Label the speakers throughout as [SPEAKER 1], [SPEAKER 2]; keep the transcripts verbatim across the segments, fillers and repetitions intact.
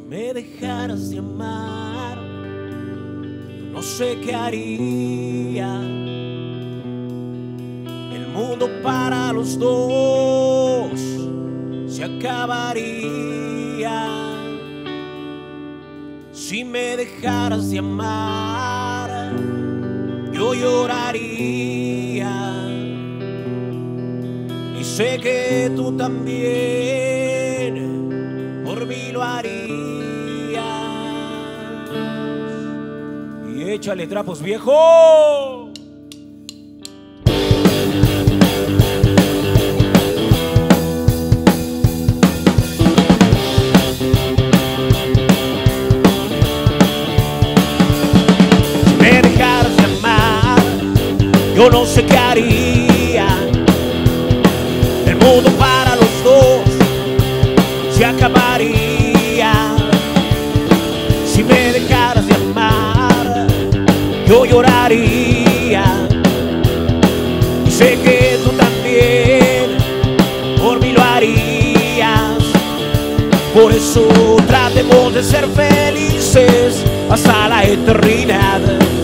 [SPEAKER 1] me dejaras de amar, yo no sé qué haría. El mundo para los dos se acabaría. Si me dejaras de amar, yo lloraría. Y sé que tú también por mí lo harías. Y échale trapos, viejo. Si me dejaras de amar, yo no sé qué haría. El mundo para los dos se acabaría. Si me dejaras de amar, yo lloraría. Y sé que tú también por mí lo harías. Por eso tratemos de ser felices hasta la eternidad.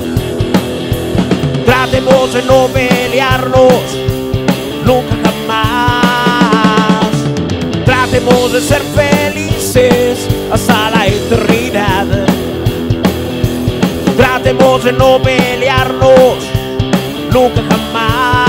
[SPEAKER 1] Tratemos de no pelearnos nunca jamás. Tratemos de ser felices hasta la eternidad. Tratemos de no pelearnos nunca jamás.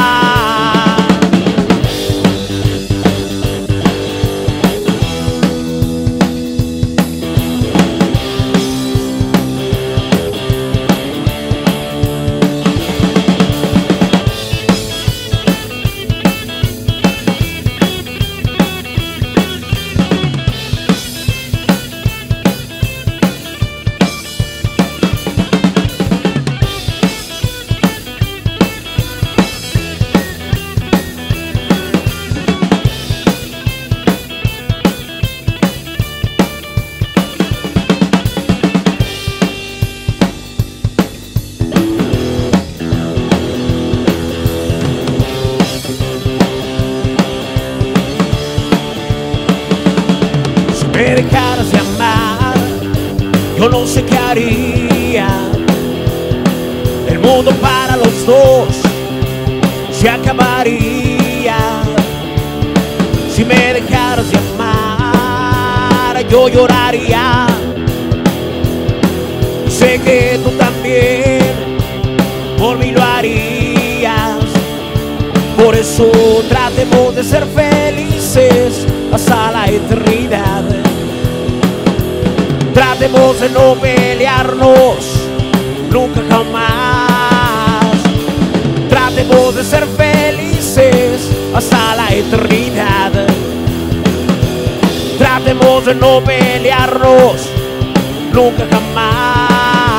[SPEAKER 1] Me dejaras de amar, yo no sé qué haría. El mundo para los dos se acabaría. Si me dejaras de amar, yo lloraría. Sé que tú también por mí lo harías. Por eso tratemos de ser felices hasta la eternidad. Tratemos de no pelearnos nunca jamás. Tratemos de ser felices hasta la eternidad. Tratemos de no pelearnos nunca jamás.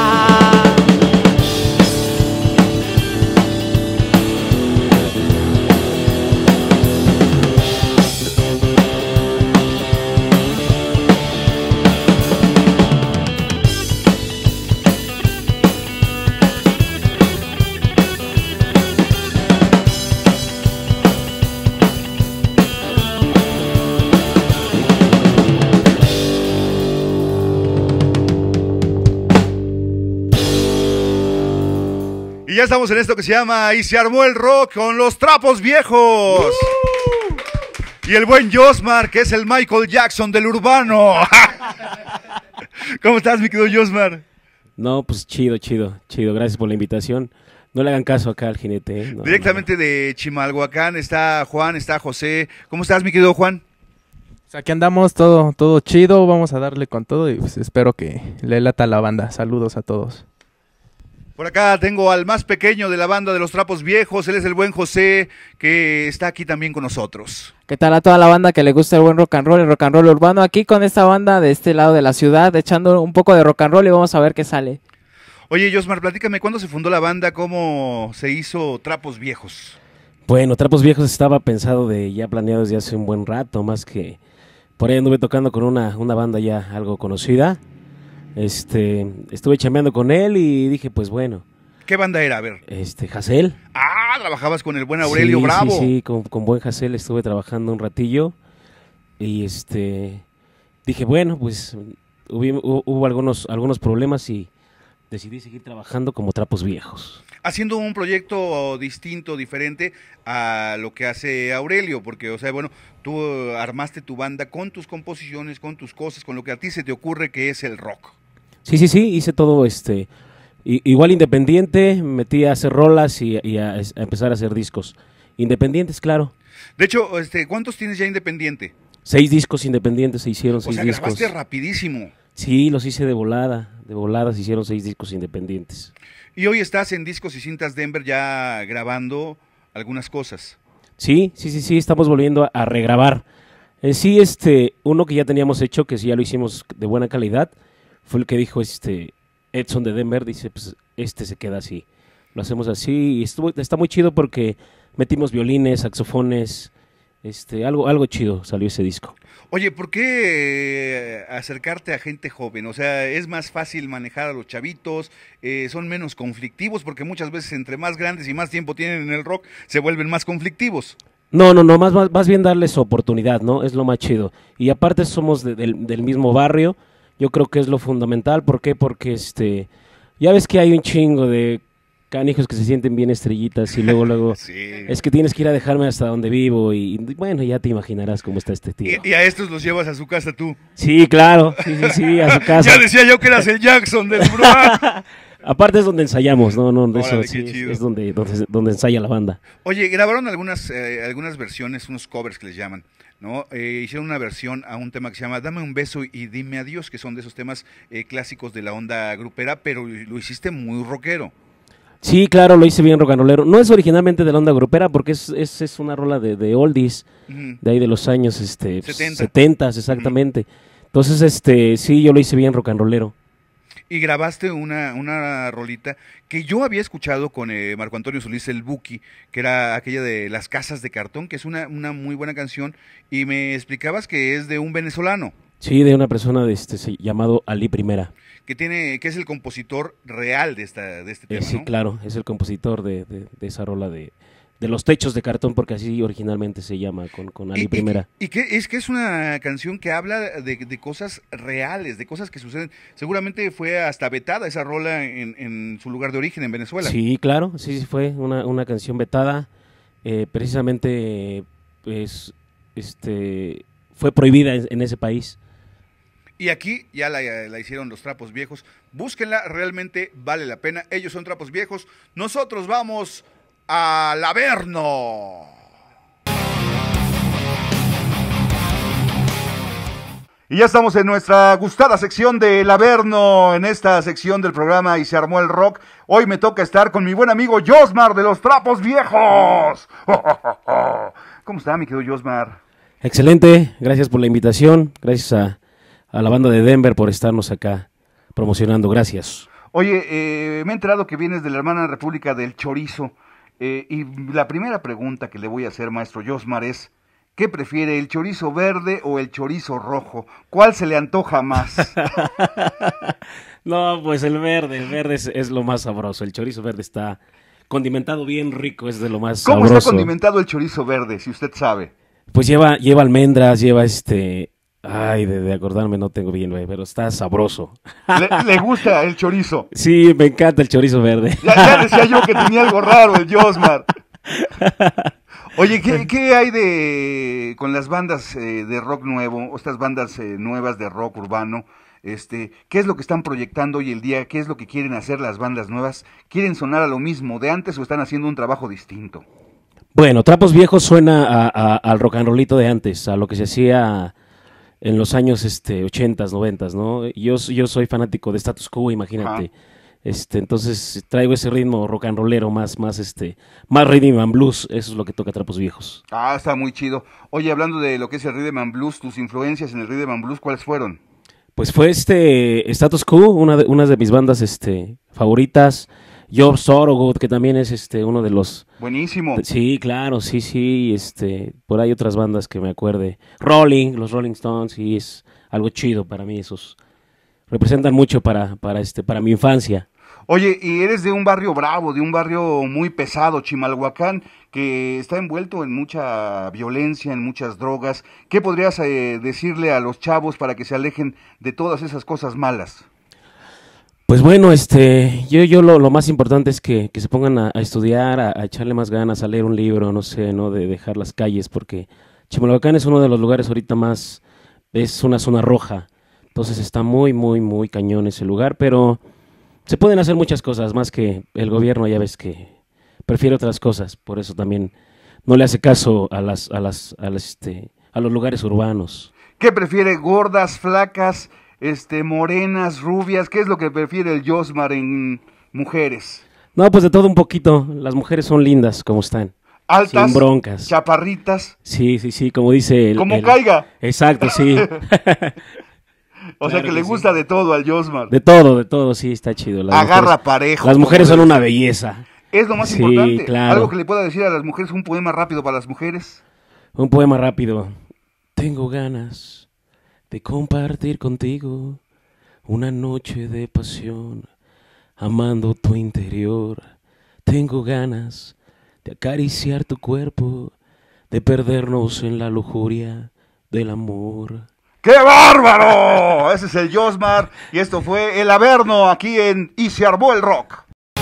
[SPEAKER 2] Y ya estamos en esto que se llama Y se armó el rock con los trapos viejos. Uh. Y el buen Josmar, que es el Michael Jackson del urbano. ¿Cómo estás, mi querido Josmar?
[SPEAKER 1] No, pues chido, chido, chido. Gracias por la invitación. No le hagan caso acá al jinete, ¿eh? No,
[SPEAKER 2] Directamente no. De Chimalhuacán está Juan, está José. ¿Cómo estás, mi querido Juan?
[SPEAKER 3] Pues aquí andamos, todo, todo chido. Vamos a darle con todo y pues espero que le lata a la banda. Saludos a todos.
[SPEAKER 2] Por acá tengo al más pequeño de la banda de los trapos viejos, él es el buen José, que está aquí también con nosotros.
[SPEAKER 4] ¿Qué tal a toda la banda que le gusta el buen rock and roll, el rock and roll urbano? Aquí con esta banda de este lado de la ciudad, echando un poco de rock and roll y vamos a ver qué sale.
[SPEAKER 2] Oye, Josmar, platícame, ¿cuándo se fundó la banda? ¿Cómo se hizo Trapos Viejos?
[SPEAKER 1] Bueno, Trapos Viejos estaba pensado de ya planeado desde hace un buen rato, más que por ahí anduve tocando con una, una banda ya algo conocida. Este, estuve chambeando con él y dije, pues bueno.
[SPEAKER 2] ¿Qué banda era? A ver.
[SPEAKER 1] Este, Hassel.
[SPEAKER 2] Ah, trabajabas con el buen Aurelio
[SPEAKER 1] sí,
[SPEAKER 2] Bravo.
[SPEAKER 1] Sí, sí, con, con buen Hassel estuve trabajando un ratillo y este, dije, bueno, pues hubo, hubo algunos, algunos problemas y decidí seguir trabajando como Trapos Viejos.
[SPEAKER 2] Haciendo un proyecto distinto, diferente a lo que hace Aurelio, porque, o sea, bueno, tú armaste tu banda con tus composiciones, con tus cosas, con lo que a ti se te ocurre que es el rock.
[SPEAKER 1] Sí, sí, sí, hice todo este, i- igual independiente, me metí a hacer rolas y, y a, a empezar a hacer discos. Independientes, claro.
[SPEAKER 2] De hecho, este, ¿cuántos tienes ya independiente?
[SPEAKER 1] Seis discos independientes se hicieron,
[SPEAKER 2] O
[SPEAKER 1] seis
[SPEAKER 2] sea,
[SPEAKER 1] discos.
[SPEAKER 2] grabaste rapidísimo.
[SPEAKER 1] Sí, los hice de volada, de volada se hicieron seis discos independientes.
[SPEAKER 2] Y hoy estás en Discos y Cintas Denver ya grabando algunas cosas.
[SPEAKER 1] Sí, sí, sí, sí, estamos volviendo a, a regrabar. En sí, este, uno que ya teníamos hecho, que sí ya lo hicimos de buena calidad, fue el que dijo este Edson de Denver, dice, pues este se queda así. Lo hacemos así y estuvo, está muy chido porque metimos violines, saxofones, este, algo, algo chido salió ese disco.
[SPEAKER 2] Oye, ¿por qué eh, acercarte a gente joven? O sea, es más fácil manejar a los chavitos, eh, son menos conflictivos, porque muchas veces entre más grandes y más tiempo tienen en el rock, se vuelven más conflictivos.
[SPEAKER 1] No, no, no, más, más, más bien darles oportunidad, ¿no? Es lo más chido. Y aparte somos de- del, del mismo barrio, yo creo que es lo fundamental. ¿Por qué? Porque este, ya ves que hay un chingo de canijos que se sienten bien estrellitas y luego, luego,
[SPEAKER 2] Sí.
[SPEAKER 1] es que tienes que ir a dejarme hasta donde vivo y, y bueno, ya te imaginarás cómo está este tío.
[SPEAKER 2] Y, y a estos los llevas a su casa tú.
[SPEAKER 1] Sí, claro, sí, sí, sí, a su casa.
[SPEAKER 2] Ya decía yo que eras el Jackson del Bruja.
[SPEAKER 1] Aparte es donde ensayamos, no, no, de eso
[SPEAKER 2] Órale,
[SPEAKER 1] sí,
[SPEAKER 2] qué
[SPEAKER 1] es,
[SPEAKER 2] chido.
[SPEAKER 1] es donde, donde, donde ensaya la banda.
[SPEAKER 2] Oye, grabaron algunas, eh, algunas versiones, unos covers que les llaman, ¿no? Eh, hicieron una versión a un tema que se llama Dame un beso y dime adiós, que son de esos temas eh, clásicos de la onda grupera, pero lo hiciste muy rockero.
[SPEAKER 1] Sí, claro, lo hice bien rock and rollero. No es originalmente de la onda grupera porque es, es, es una rola de, de oldies,
[SPEAKER 2] Ujú.
[SPEAKER 1] de ahí de los años este,
[SPEAKER 2] setenta.
[SPEAKER 1] setenta, exactamente. Entonces, este, sí, yo lo hice bien rock and rollero.
[SPEAKER 2] Y grabaste una, una rolita que yo había escuchado con eh, Marco Antonio Solís, el Buki, que era aquella de Las Casas de Cartón, que es una, una muy buena canción, y me explicabas que es de un venezolano,
[SPEAKER 1] Sí, de una persona de este, se- llamado Ali Primera.
[SPEAKER 2] que tiene, que es el compositor real de esta, de este
[SPEAKER 1] Eh,
[SPEAKER 2] tema,
[SPEAKER 1] sí,
[SPEAKER 2] ¿no?
[SPEAKER 1] claro, es el compositor de, de, de esa rola de, de Los Techos de Cartón, porque así originalmente se llama, con, con Ali
[SPEAKER 2] Y, y-
[SPEAKER 1] Primera.
[SPEAKER 2] y que es que es una canción que habla de, de cosas reales, de cosas que suceden. Seguramente fue hasta vetada esa rola en, en su lugar de origen, en Venezuela.
[SPEAKER 1] Sí, claro, sí, sí fue una, una canción vetada, eh, precisamente pues, este, fue prohibida en, en ese país.
[SPEAKER 2] Y aquí ya la, la hicieron los Trapos Viejos. Búsquenla, realmente vale la pena. Ellos son Trapos Viejos. Nosotros vamos al Averno. Y ya estamos en nuestra gustada sección del Averno, en esta sección del programa Y se armó el rock. Hoy me toca estar con mi buen amigo Josmar de los Trapos Viejos. ¿Cómo está, mi querido Josmar?
[SPEAKER 1] Excelente, gracias por la invitación, gracias a, a la banda de Denver por estarnos acá promocionando, gracias.
[SPEAKER 2] Oye, eh, me he enterado que vienes de la hermana República del Chorizo, eh, y la primera pregunta que le voy a hacer, maestro Josmar, es, ¿qué prefiere, el chorizo verde o el chorizo rojo? ¿Cuál se le antoja más?
[SPEAKER 1] No, pues el verde, el verde es, es lo más sabroso, el chorizo verde está condimentado bien rico, es de lo más
[SPEAKER 2] ¿Cómo
[SPEAKER 1] sabroso.
[SPEAKER 2] está condimentado el chorizo verde, si usted sabe?
[SPEAKER 1] Pues lleva, lleva almendras, lleva este, ay, de, de acordarme no tengo bien, güey, pero está sabroso.
[SPEAKER 2] ¿Le, le gusta el chorizo?
[SPEAKER 1] Sí, me encanta el chorizo verde.
[SPEAKER 2] Ya, ya decía yo que tenía algo raro el Josmar. Oye, ¿qué, qué hay de con las bandas eh, de rock nuevo, o estas bandas eh, nuevas de rock urbano? Este, ¿qué es lo que están proyectando hoy el día? ¿Qué es lo que quieren hacer las bandas nuevas? ¿Quieren sonar a lo mismo de antes o están haciendo un trabajo distinto?
[SPEAKER 1] Bueno, Trapos Viejos suena a, a- al rock and rollito de antes, a lo que se hacía en los años este, ochentas, noventas, ¿no? Yo, yo soy fanático de Status Quo, imagínate. Este, entonces traigo ese ritmo rock and rollero, más, más, este, más rhythm and blues, eso es lo que toca Trapos Viejos.
[SPEAKER 2] Ah, está muy chido. Oye, hablando de lo que es el rhythm and blues, tus influencias en el rhythm and blues, ¿cuáles fueron?
[SPEAKER 1] Pues fue este Status Quo, una de, una de mis bandas este, favoritas. Job Sorogood, que también es este uno de los...
[SPEAKER 2] Buenísimo.
[SPEAKER 1] Sí, claro, sí, sí, este, por ahí otras bandas que me acuerde. Rolling, los Rolling Stones, sí, es algo chido para mí, esos representan mucho para, para, este, para mi infancia.
[SPEAKER 2] Oye, y eres de un barrio bravo, de un barrio muy pesado, Chimalhuacán. que está envuelto en mucha violencia, en muchas drogas. ¿Qué podrías eh, decirle a los chavos para que se alejen de todas esas cosas malas?
[SPEAKER 1] Pues bueno, este, yo, yo lo, lo más importante es que, que se pongan a, a estudiar, a, a echarle más ganas, a leer un libro, no sé, no de dejar las calles, porque Chimalhuacán es uno de los lugares ahorita más, es una zona roja, entonces está muy, muy, muy cañón ese lugar, pero se pueden hacer muchas cosas, más que el gobierno ya ves que prefiere otras cosas, por eso también no le hace caso a las, a las, a las, este, a los lugares urbanos.
[SPEAKER 2] ¿Qué prefiere, gordas, flacas, este, morenas, rubias? ¿Qué es lo que prefiere el Josmar en mujeres?
[SPEAKER 1] No, pues de todo un poquito, las mujeres son lindas como están.
[SPEAKER 2] Altas,
[SPEAKER 1] sin broncas,
[SPEAKER 2] chaparritas.
[SPEAKER 1] Sí, sí, sí, como dice el...
[SPEAKER 2] Como
[SPEAKER 1] el...
[SPEAKER 2] caiga.
[SPEAKER 1] Exacto, sí.
[SPEAKER 2] O
[SPEAKER 1] Claro
[SPEAKER 2] sea que, que le
[SPEAKER 1] sí.
[SPEAKER 2] gusta de todo al Josmar.
[SPEAKER 1] De todo, de todo, sí, está chido. Las
[SPEAKER 2] Agarra
[SPEAKER 1] mujeres,
[SPEAKER 2] parejo.
[SPEAKER 1] Las mujeres son una belleza.
[SPEAKER 2] Es lo más
[SPEAKER 1] Sí,
[SPEAKER 2] importante.
[SPEAKER 1] claro.
[SPEAKER 2] Algo que le pueda decir a las mujeres, un poema rápido para las mujeres.
[SPEAKER 1] Un poema rápido. Tengo ganas de compartir contigo una noche de pasión, amando tu interior. Tengo ganas de acariciar tu cuerpo, de perdernos en la lujuria del amor.
[SPEAKER 2] ¡Qué bárbaro! Ese es el Josmar y esto fue El Averno aquí en Y se armó el rock.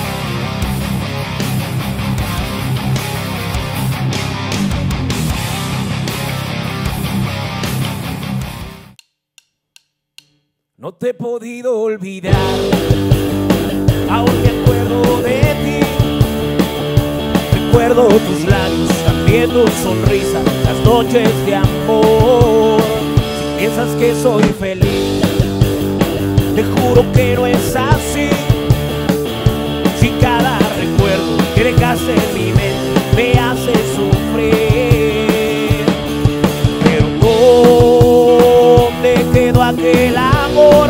[SPEAKER 5] No te he podido olvidar, aún me acuerdo de ti. Recuerdo tus labios, también tu sonrisa, las noches de amor. Si piensas que soy feliz, te juro que no es así. Si cada recuerdo que dejaste en mi mente me hace sufrir. Pero ¿dónde quedó aquel amor?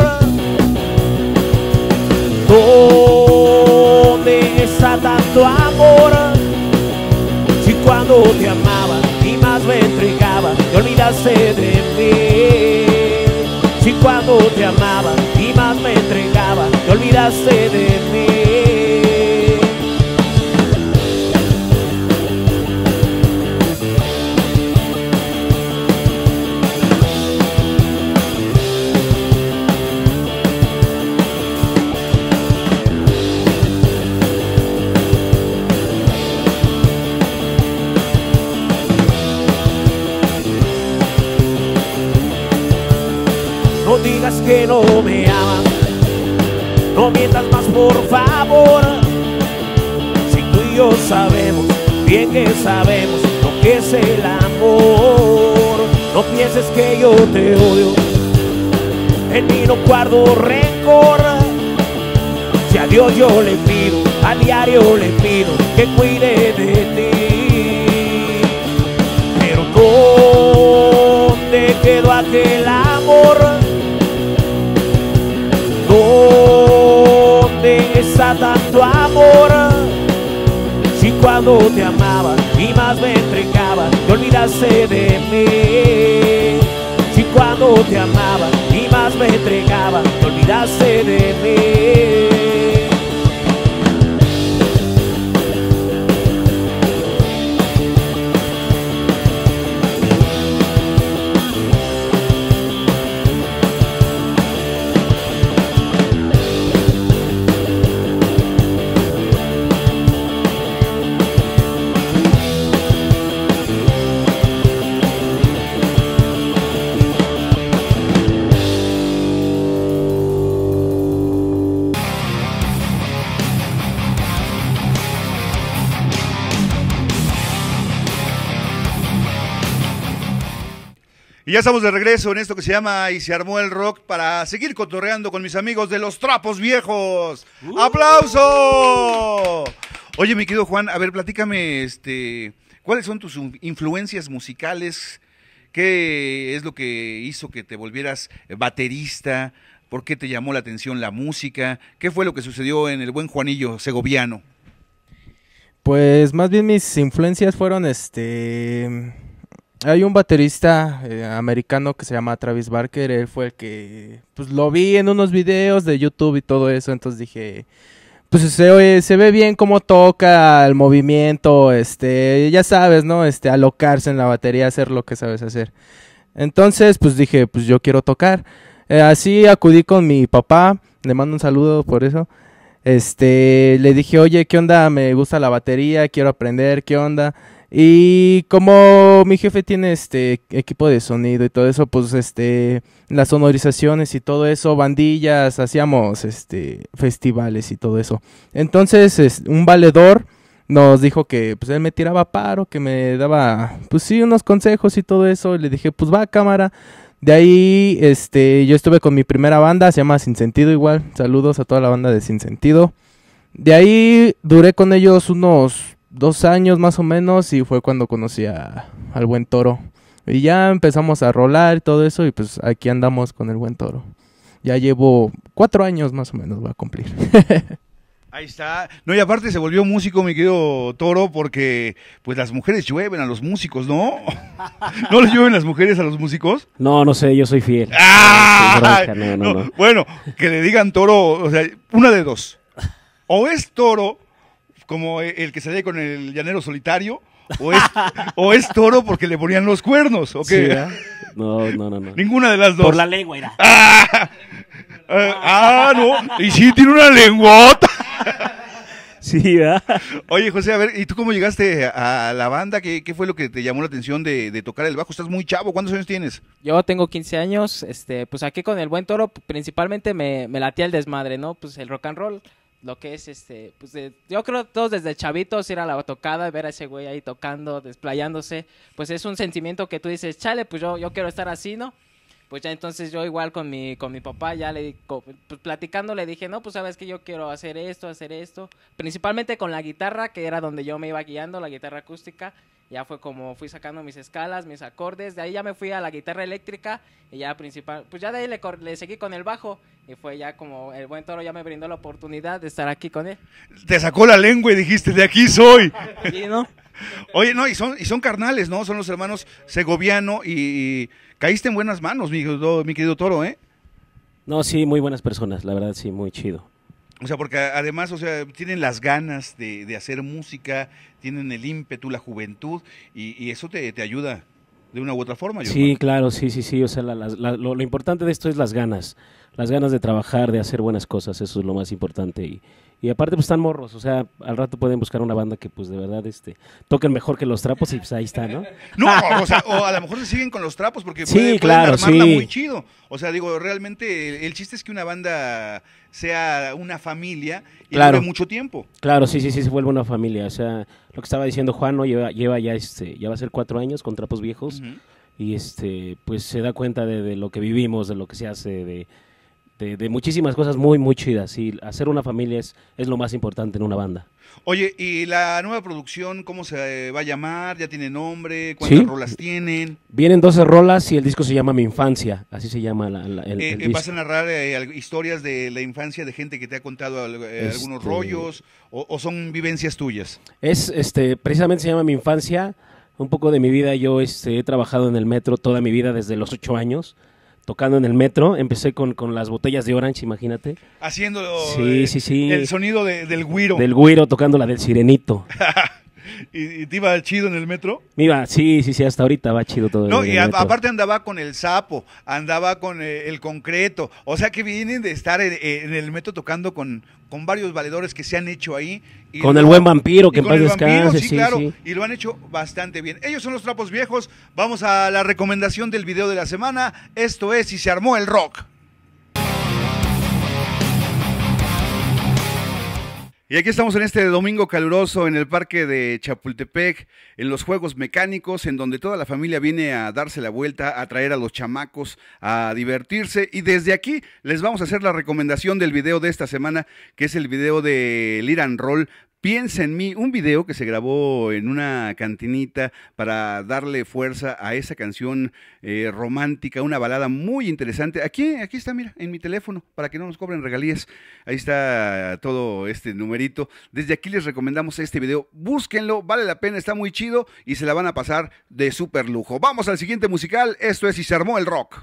[SPEAKER 5] ¿Dónde está tanto amor? Si cuando te amaba y más me entregaba, te olvidaste de mí. Si cuando te amaba y más me entregaba, te olvidaste de mí. No digas que no me amas, no mientas más por favor. Si tú y yo sabemos, bien que sabemos lo que es el amor. No pienses que yo te odio, en mí no guardo rencor. Si a Dios yo le pido, a diario le pido que cuide de ti. Pero ¿dónde quedó aquel amor? ¿Dónde está tanto amor? Si cuando te amaba y más me entregaba, te olvidaste de mí. Si cuando te amaba y más me entregaba, te olvidaste de mí.
[SPEAKER 2] Y ya estamos de regreso en esto que se llama Y se armó el rock para seguir cotorreando con mis amigos de Los Trapos Viejos. Uh. ¡Aplauso! Oye, mi querido Juan, a ver, platícame, este, ¿cuáles son tus influencias musicales? ¿Qué es lo que hizo que te volvieras baterista? ¿Por qué te llamó la atención la música? ¿Qué fue lo que sucedió en el buen Juanillo segoviano?
[SPEAKER 3] Pues más bien mis influencias fueron este... Hay un baterista eh, americano que se llama Travis Barker. Él fue el que pues lo vi en unos videos de YouTube y todo eso, entonces dije, pues se, oye, se ve bien cómo toca, el movimiento, este, ya sabes, ¿no? Este, alocarse en la batería, hacer lo que sabes hacer. Entonces, pues dije, pues yo quiero tocar. Eh, así acudí con mi papá, le mando un saludo por eso. Este, le dije, oye, ¿qué onda? Me gusta la batería, quiero aprender, ¿qué onda? Y como mi jefe tiene este equipo de sonido y todo eso, pues este las sonorizaciones y todo eso, bandillas, hacíamos este festivales y todo eso. Entonces, es, un valedor nos dijo que pues él me tiraba paro, que me daba pues sí unos consejos y todo eso, y le dije, pues va, cámara. De ahí este yo estuve con mi primera banda, se llama Sin Sentido igual. Saludos a toda la banda de Sin Sentido. De ahí duré con ellos unos dos años más o menos y fue cuando conocí a, al Buen Toro. Y ya empezamos a rolar y todo eso y pues aquí andamos con el Buen Toro. Ya llevo cuatro años más o menos, voy a cumplir.
[SPEAKER 2] Ahí está. No, y aparte se volvió músico, mi querido Toro, porque pues las mujeres llueven a los músicos, ¿no? ¿No les llueven las mujeres a los músicos?
[SPEAKER 1] No, no sé, yo soy fiel.
[SPEAKER 2] ¡Ah!
[SPEAKER 1] No, no, no, no.
[SPEAKER 2] Bueno, que le digan Toro, o sea, una de dos. O es Toro, como el que salía con el llanero solitario, o es, o es Toro porque le ponían los cuernos, ¿o qué?
[SPEAKER 1] Sí, no, no, no, no.
[SPEAKER 2] Ninguna de las dos.
[SPEAKER 1] Por la lengua, era.
[SPEAKER 2] ¡Ah! Ah, no, y sí tiene una lenguota.
[SPEAKER 1] Sí, ¿verdad?
[SPEAKER 2] Oye, José, a ver, ¿y tú cómo llegaste a la banda? ¿Qué, qué fue lo que te llamó la atención de, de tocar el bajo? Estás muy chavo, ¿cuántos años tienes?
[SPEAKER 4] Yo tengo quince años, este, pues aquí con el Buen Toro principalmente me, me latía el desmadre, ¿no? Pues el rock and roll, lo que es, este, pues de, yo creo todos desde chavitos ir a la tocada, ver a ese güey ahí tocando, desplayándose, pues es un sentimiento que tú dices, chale, pues yo, yo quiero estar así, ¿no? Pues ya entonces yo igual con mi con mi papá ya le pues platicando le dije, no, pues sabes que yo quiero hacer esto, hacer esto, principalmente con la guitarra, que era donde yo me iba guiando, la guitarra acústica. Ya fue como fui sacando mis escalas, mis acordes, de ahí ya me fui a la guitarra eléctrica y ya principal, pues ya de ahí le, le seguí con el bajo y fue ya como el Buen Toro ya me brindó la oportunidad de estar aquí con él.
[SPEAKER 2] Te sacó la lengua y dijiste, de aquí soy.
[SPEAKER 4] Sí, ¿no?
[SPEAKER 2] Oye, no, y son, y son carnales, ¿no? Son los hermanos Segoviano y, y caíste en buenas manos, mi, mi querido Toro, ¿eh?
[SPEAKER 1] No, sí, muy buenas personas, la verdad, sí, muy chido.
[SPEAKER 2] O sea, porque además, o sea, tienen las ganas de, de hacer música, tienen el ímpetu, la juventud, y, y eso te, te ayuda de una u otra forma.
[SPEAKER 1] Sí,
[SPEAKER 2] hermano.
[SPEAKER 1] claro, sí, sí, sí, o sea, la, la, la, lo, lo importante de esto es las ganas, las ganas de trabajar, de hacer buenas cosas, eso es lo más importante, y, y aparte pues están morros, o sea, al rato pueden buscar una banda que pues de verdad este toquen mejor que los trapos y pues ahí está, ¿no?
[SPEAKER 2] No, o sea, o a lo mejor se siguen con los trapos porque
[SPEAKER 1] Sí,
[SPEAKER 2] puede,
[SPEAKER 1] claro,
[SPEAKER 2] pueden armarla
[SPEAKER 1] sí.
[SPEAKER 2] muy chido. O sea, digo, realmente el, el chiste es que una banda sea una familia y
[SPEAKER 1] Claro.
[SPEAKER 2] dure mucho tiempo.
[SPEAKER 1] Claro, sí, sí, sí, se vuelve una familia, o sea, lo que estaba diciendo Juan, ¿no? lleva, lleva ya, este, ya va a ser cuatro años con Trapos Viejos,
[SPEAKER 2] Ujú.
[SPEAKER 1] y este, pues se da cuenta de, de lo que vivimos, de lo que se hace, de, de, de muchísimas cosas muy, muy chidas, y hacer una familia es, es lo más importante en una banda.
[SPEAKER 2] Oye, ¿y la nueva producción cómo se va a llamar? ¿Ya tiene nombre? ¿Cuántas
[SPEAKER 1] Sí.
[SPEAKER 2] rolas tienen?
[SPEAKER 1] Vienen doce rolas y el disco se llama Mi Infancia, así se llama la, la- el,
[SPEAKER 2] Eh,
[SPEAKER 1] el
[SPEAKER 2] eh, ¿Vas a
[SPEAKER 1] disco.
[SPEAKER 2] narrar eh, al- historias de la infancia de gente que te ha contado al- eh, algunos
[SPEAKER 1] Este-
[SPEAKER 2] rollos o, o son vivencias tuyas?
[SPEAKER 1] Es, este, precisamente se llama Mi Infancia, un poco de mi vida. Yo este, he trabajado en el metro toda mi vida desde los ocho años, tocando en el metro. Empecé con, con las botellas de Orange, imagínate.
[SPEAKER 2] Haciendo
[SPEAKER 1] Sí,
[SPEAKER 2] eh,
[SPEAKER 1] sí, sí.
[SPEAKER 2] el sonido de- del güiro.
[SPEAKER 1] Del güiro tocando la del sirenito.
[SPEAKER 2] ¿Y, y te iba chido en el metro?
[SPEAKER 1] Mira, sí, sí, sí, hasta ahorita va chido todo.
[SPEAKER 2] No,
[SPEAKER 1] en
[SPEAKER 2] y
[SPEAKER 1] el
[SPEAKER 2] a-
[SPEAKER 1] metro.
[SPEAKER 2] aparte andaba con el sapo, andaba con eh, el concreto, o sea que vienen de estar en, en el metro tocando con, con varios valedores que se han hecho ahí. Y
[SPEAKER 1] Con
[SPEAKER 2] lo-
[SPEAKER 1] el buen vampiro,
[SPEAKER 2] y
[SPEAKER 1] que en
[SPEAKER 2] con
[SPEAKER 1] paz
[SPEAKER 2] el vampiro,
[SPEAKER 1] descanse,
[SPEAKER 2] sí,
[SPEAKER 1] sí,
[SPEAKER 2] claro,
[SPEAKER 1] sí.
[SPEAKER 2] y lo han hecho bastante bien. Ellos son los Trapos Viejos, vamos a la recomendación del video de la semana, esto es Si se armó el rock. Y aquí estamos en este domingo caluroso en el parque de Chapultepec, en los juegos mecánicos, en donde toda la familia viene a darse la vuelta, a traer a los chamacos, a divertirse. Y desde aquí les vamos a hacer la recomendación del video de esta semana, que es el video de Lir and Roll. Piensa en mí, un video que se grabó en una cantinita para darle fuerza a esa canción eh, romántica, una balada muy interesante. Aquí, aquí está, mira, en mi teléfono, para que no nos cobren regalías. Ahí está todo este numerito. Desde aquí les recomendamos este video. Búsquenlo, vale la pena, está muy chido y se la van a pasar de súper lujo. Vamos al siguiente musical, esto es Si se armó el rock.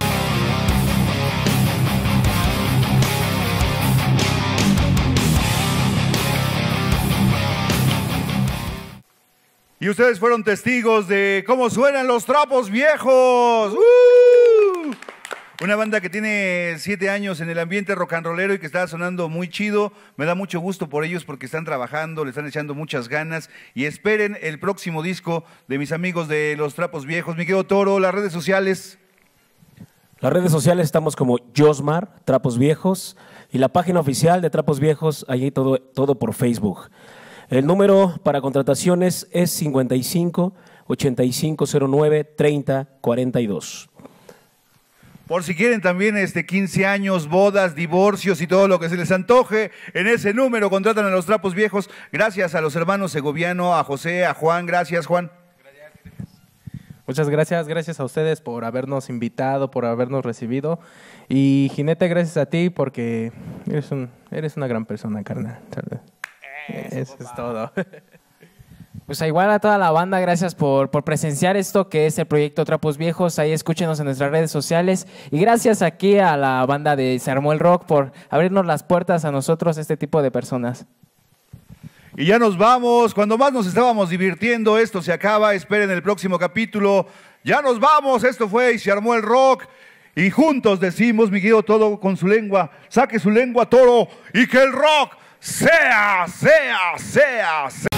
[SPEAKER 2] Y ustedes fueron testigos de cómo suenan los Trapos Viejos. ¡Uh! Una banda que tiene siete años en el ambiente rock and rollero y que está sonando muy chido. Me da mucho gusto por ellos porque están trabajando, le están echando muchas ganas. Y esperen el próximo disco de mis amigos de los Trapos Viejos. Mi querido Toro, las redes sociales.
[SPEAKER 1] Las redes sociales estamos como Josmar, Trapos Viejos, y la página oficial de Trapos Viejos, allí todo, todo por Facebook. El número para contrataciones es cincuenta y cinco, ochenta y cinco cero nueve, treinta cuarenta y dos.
[SPEAKER 2] Por si quieren también este quince años, bodas, divorcios y todo lo que se les antoje, en ese número contratan a los Trapos Viejos. Gracias a los hermanos Segoviano, a José, a Juan. Gracias, Juan.
[SPEAKER 3] Muchas gracias, gracias a ustedes por habernos invitado, por habernos recibido. Y Jinete, gracias a ti porque eres, un, eres una gran persona, carnal. Eso, Eso es todo.
[SPEAKER 4] Pues igual a toda la banda, gracias por, por presenciar esto que es el proyecto Trapos Viejos. Ahí escúchenos en nuestras redes sociales. Y gracias aquí a la banda de Se Armó el Rock por abrirnos las puertas a nosotros, este tipo de personas.
[SPEAKER 2] Y ya nos vamos. Cuando más nos estábamos divirtiendo, esto se acaba. Esperen el próximo capítulo. Ya nos vamos. Esto fue Y Se Armó el Rock. Y juntos decimos, mi querido Todo con su lengua, saque su lengua, Toro, y que el rock sea, sea, sea, sea.